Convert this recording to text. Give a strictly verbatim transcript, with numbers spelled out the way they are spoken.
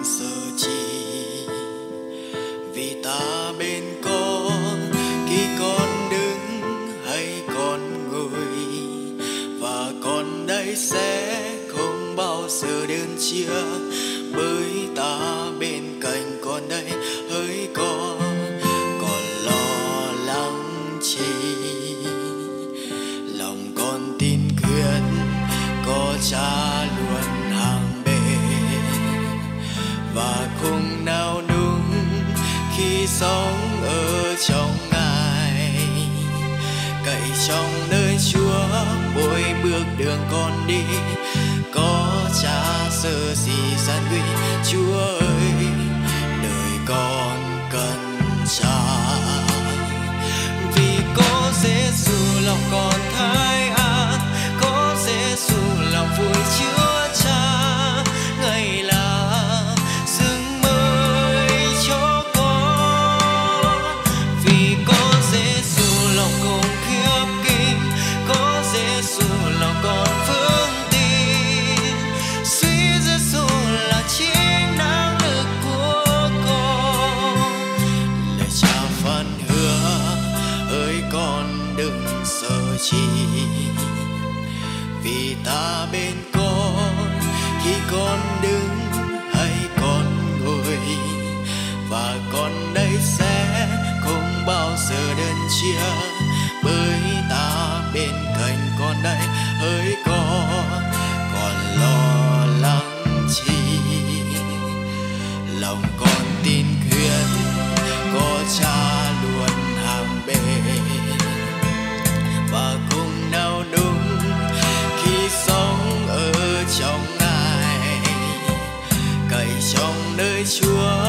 sợ chi, vì ta bên con khi con đứng hay con ngồi, và con đây sẽ không bao giờ đơn chia, bởi ta bên cạnh con đây hỡi con còn lo lắng chi. Lòng con tin quyết có Cha luôn hàng bên, và không nào đúng khi sống ở trong Ngài, cậy trong nơi Chúa mỗi bước đường con đi, có Cha sơ gì gian nguy. Chúa ơi, đời con cần Cha, vì có Giêsu lòng con thái an, có Giêsu lòng vui chứa chan, Ngài là rừng mới cho con. Vì có Giêsu lòng con khiếp kinh, có Giêsu lòng con vững tin, suy Giêsu là chính năng lực của con. Lời Cha phán hứa ơi con đừng sợ chi, vì ta bên con khi con đứng hay con ngồi, và con đây sẽ không bao giờ đơn chia, bởi ta bên cạnh con đây hỡi con còn lo lắng chi. Lòng con tin quyết có Cha luôn hàng bên, và cùng nào đúng khi sống ở trong Ngài, cậy trong nơi Chúa